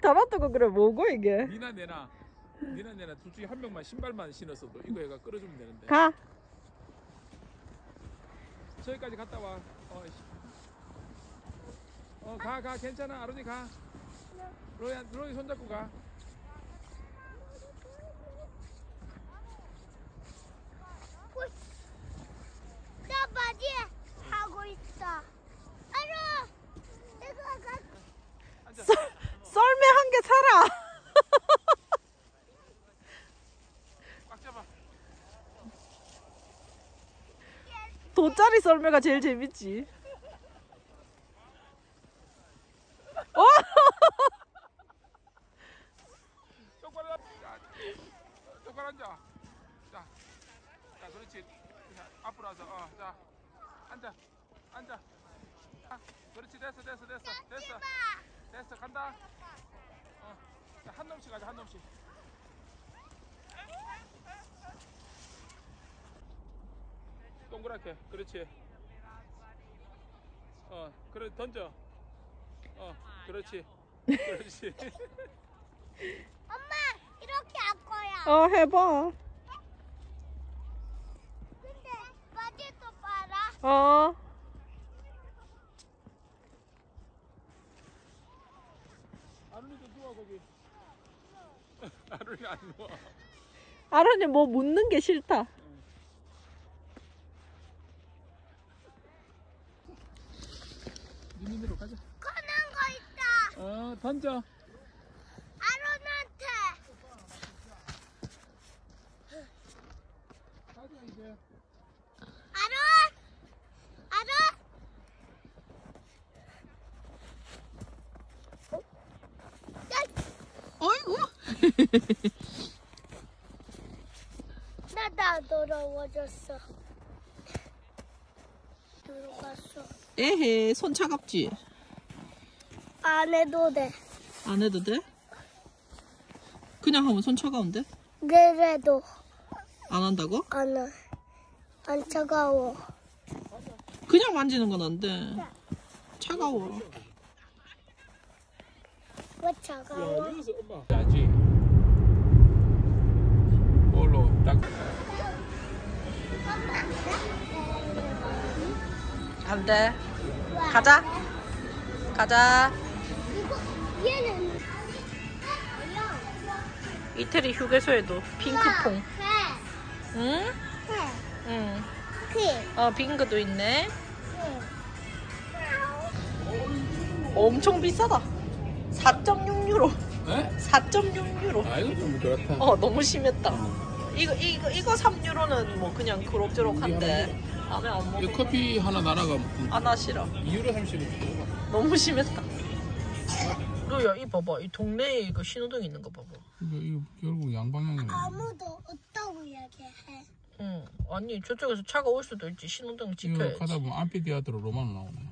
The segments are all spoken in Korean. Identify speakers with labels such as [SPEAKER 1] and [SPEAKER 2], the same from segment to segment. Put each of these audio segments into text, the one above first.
[SPEAKER 1] 잡았다고 그래. 뭐고 이게?
[SPEAKER 2] 니나 내나 둘 중에 한 명만 신발만 신었어도 이거 얘가 끌어주면 되는데.
[SPEAKER 1] 가.
[SPEAKER 2] 저기까지 갔다 와. 가 괜찮아. 아론이 가. 로이 손잡고 가.
[SPEAKER 3] 나 바지 하고 있어. 아론, 내가 가.
[SPEAKER 2] 앉아.
[SPEAKER 1] 썰매 한 개 사라.
[SPEAKER 2] 꽉 잡아.
[SPEAKER 1] 돗자리 썰매가 제일 재밌지. 어?
[SPEAKER 2] 똑바로 앉아. 똑바로 앉아. 자, 그렇지. 앞으로 와서. 자, 앉아. 그렇지. 됐어. 간다. 자, 한 놈씩 가자. 한 놈씩. 동그랗게. 그렇지. 그래 던져. 그렇지.
[SPEAKER 3] 엄마, 이렇게 할 거야.
[SPEAKER 1] 해봐.
[SPEAKER 3] 근데 바지도 봐라.
[SPEAKER 2] 아론이도 누워 거기. 아론이 안 누워.
[SPEAKER 1] 아론이 뭐 묻는 게 싫다.
[SPEAKER 2] 니민으로 가자.
[SPEAKER 3] 커는 거 있다.
[SPEAKER 2] 던져.
[SPEAKER 3] 아론한테.
[SPEAKER 2] 가자 이제.
[SPEAKER 3] 아론.
[SPEAKER 1] 어이구.
[SPEAKER 3] 나 더러워졌어. 들어갔어.
[SPEAKER 1] 에헤, 손 차갑지?
[SPEAKER 3] 안 해도 돼.
[SPEAKER 1] 안 해도 돼? 그냥 하면 손 차가운데?
[SPEAKER 3] 그래도
[SPEAKER 1] 안 한다고?
[SPEAKER 3] 안 차가워.
[SPEAKER 1] 그냥 만지는 건 안 돼. 차가워.
[SPEAKER 3] 왜 차가워?
[SPEAKER 2] 여기서 엄마. 야지. 볼로 딱.
[SPEAKER 1] 안 돼. 가자.
[SPEAKER 3] 얘는
[SPEAKER 1] 이태리 휴게소에도 핑크퐁. 응? 응. 빙그도 있네. 엄청 비싸다. 4.6유로.
[SPEAKER 2] 네?
[SPEAKER 1] 4.6유로.
[SPEAKER 2] 이거 좀 그렇다.
[SPEAKER 1] 너무 심했다. 이거 3유로는 뭐 그냥 그럭저럭한데. 안에 안 먹어.
[SPEAKER 2] 이 커피 하나 나라가
[SPEAKER 1] 나 싫어.
[SPEAKER 2] 2유로 30원.
[SPEAKER 1] 너무 심했다. 로야, 이 봐봐. 이 동네에 이거 신호등 있는 거 봐봐.
[SPEAKER 2] 이거 결국 양방향이네.
[SPEAKER 3] 아무도 없다고 이야기해.
[SPEAKER 1] 응. 아니, 저쪽에서 차가 올 수도 있지. 신호등
[SPEAKER 2] 이거
[SPEAKER 1] 지켜야지.
[SPEAKER 2] 가다 보면 암피디아트로 로마노 나오네.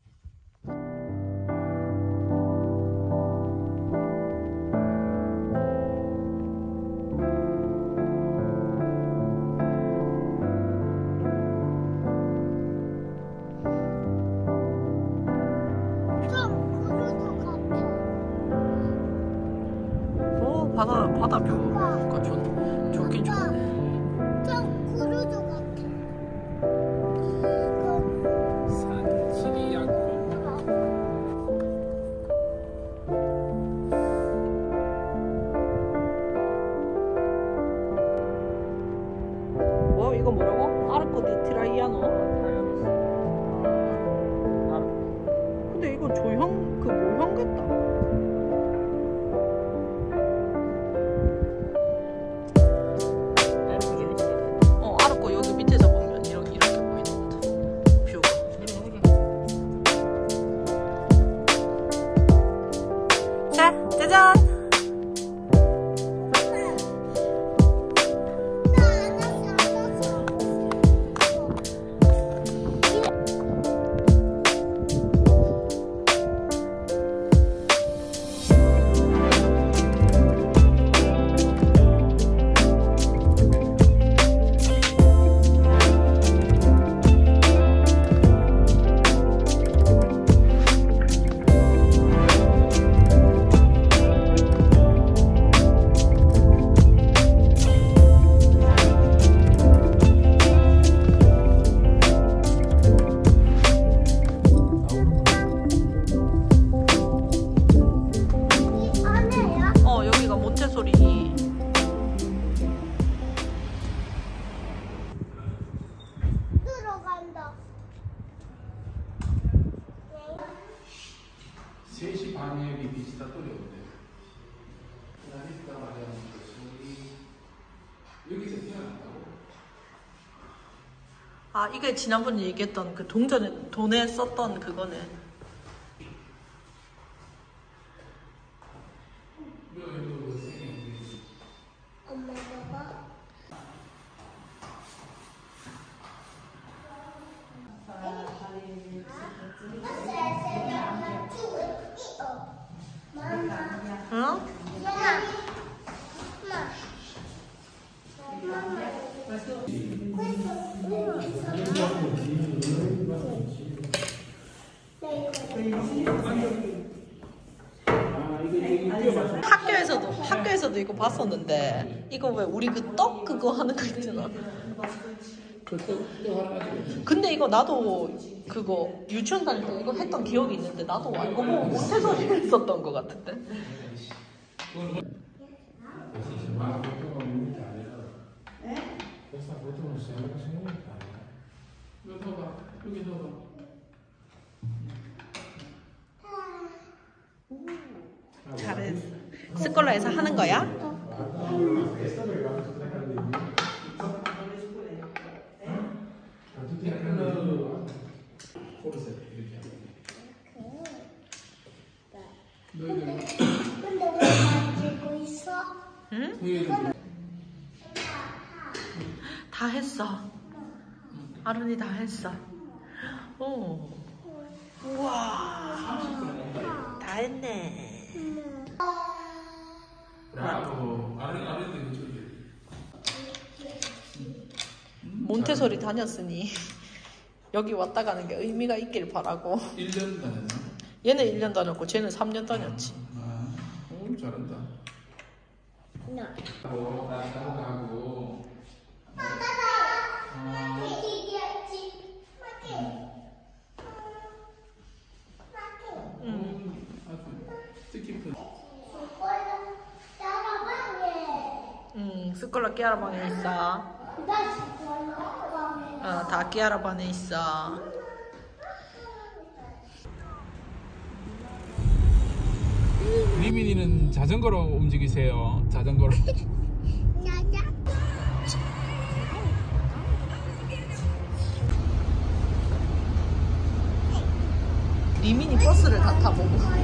[SPEAKER 1] 바다 뷰가 좋긴 좋네.
[SPEAKER 3] 좀 구르도 같아.
[SPEAKER 2] 산치기 양고.
[SPEAKER 1] 이거 뭐라고? 아르코 디 트라이아노. 근데 이거 조형, 그 모형 같다. 아르코
[SPEAKER 2] 방역이 비슷한 또래인데. 여기서 태어났다고?
[SPEAKER 1] 아, 이게 지난번에 얘기했던 그 동전에 돈에 썼던 그거네.
[SPEAKER 3] 엄마 봐봐.
[SPEAKER 1] 응? 학교에서도 이거 봤었는데 이거 왜 우리 그 떡 그거 하는 거 있잖아. 근데 이거 나도 그거 유치원 다닐 때 이거 했던 기억이 있는데 나도 알고 보면 몬테소리를 했었던 것 같은데. 잘했어. 스콜라에서 하는 거야?
[SPEAKER 3] 근데 왜 만지고 있어?
[SPEAKER 1] 응? 다 했어. 아론이 다 했어. 오. 우와. 다 했네.
[SPEAKER 2] 브라보. 아래도 저기.
[SPEAKER 1] 몬테소리 다녔으니 여기 왔다 가는 게 의미가 있길 바라고.
[SPEAKER 2] 1년 다녔나?
[SPEAKER 1] 얘는 1년 다녔고 쟤는 3년 다녔지.
[SPEAKER 2] 오, 잘한다. 하고.
[SPEAKER 1] 스콜라 끼아라방에 있어. 다 끼아라방에 있어.
[SPEAKER 2] 리민이는 자전거로 움직이세요. 자전거로.
[SPEAKER 1] 리민이 버스를 다 타보고.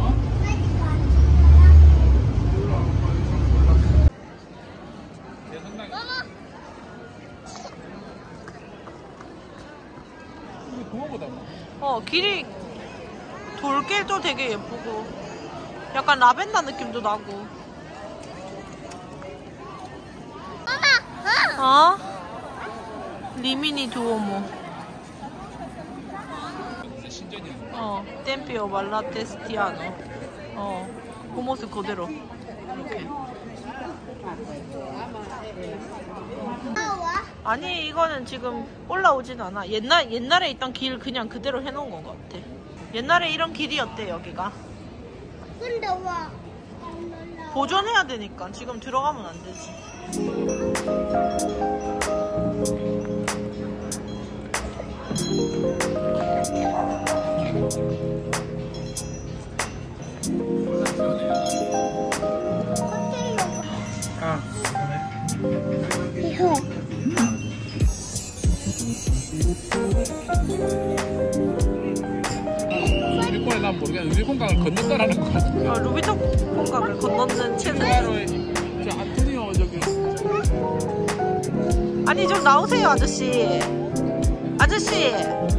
[SPEAKER 1] 길이 돌길도 되게 예쁘고 약간 라벤더 느낌도 나고. 어? 리미니 두오모. 템피오 말라테스티아노. 그 모습 그대로 이렇게. 아니 이거는 지금 올라오진 않아. 옛날에 있던 길 그냥 그대로 해놓은 것 같아. 옛날에 이런 길이었대 여기가.
[SPEAKER 3] 근데 왜
[SPEAKER 1] 보존해야 되니까 지금 들어가면 안 되지.
[SPEAKER 3] 이거
[SPEAKER 2] 루비콘에 난 모르겠는데 루비콘강을 건넜다라는 것 같은데.
[SPEAKER 1] 루비콘강을 건너는 채널.
[SPEAKER 2] 저 안토니오 저기.
[SPEAKER 1] 아니 좀 나오세요 아저씨. 아저씨.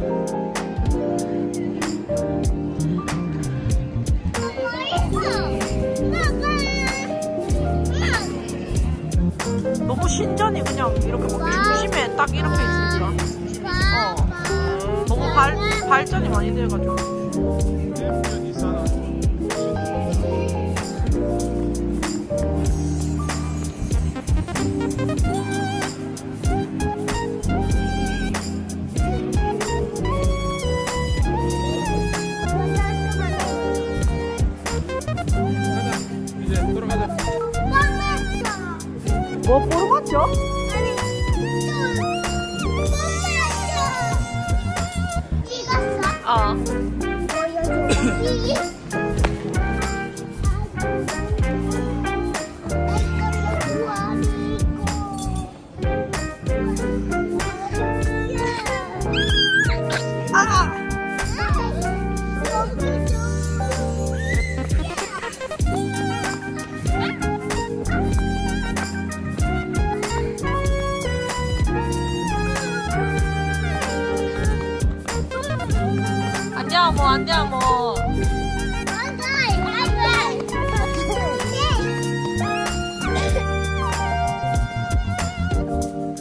[SPEAKER 1] 너무 신전이 그냥 이렇게 막 중심에 딱 이렇게 있으니까 너무 발전이 많이 돼가지고.
[SPEAKER 2] 이제 돌아가자.
[SPEAKER 1] 뭐 보러 갔죠?
[SPEAKER 3] 아니 찍었어?
[SPEAKER 1] 어.
[SPEAKER 3] 보여줘.
[SPEAKER 1] 안녕, 안녕.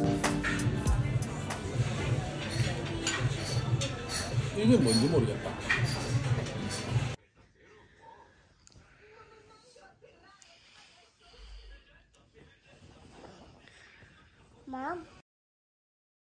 [SPEAKER 2] 이게 뭔지 모르겠다.